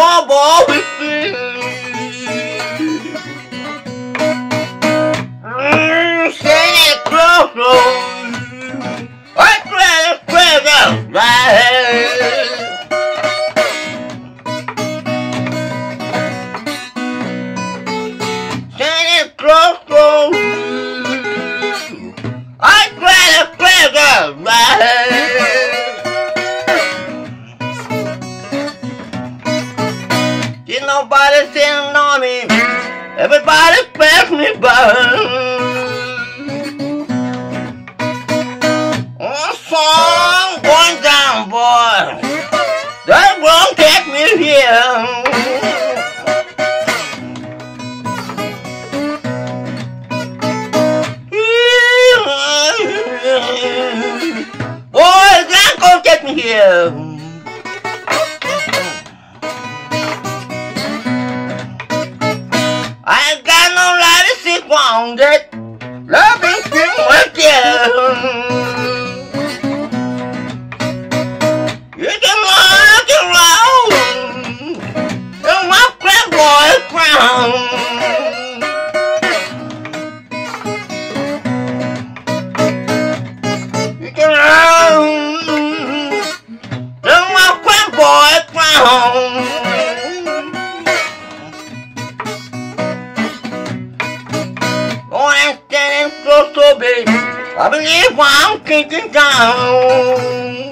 trouble with me. Say it close, I try to spread out my head. Say it close, I try to spread out my head. Did nobody sitting on me? Everybody pass me by. Song going down, boy. That won't take me here. Boy, it's not gonna take me here. I ain't got no light to sit on that. Love is still right there. You can rock and roll, and walk that boy crown. You can roll, and walk that boy crown. Standing close to me, I believe I'm kicking down.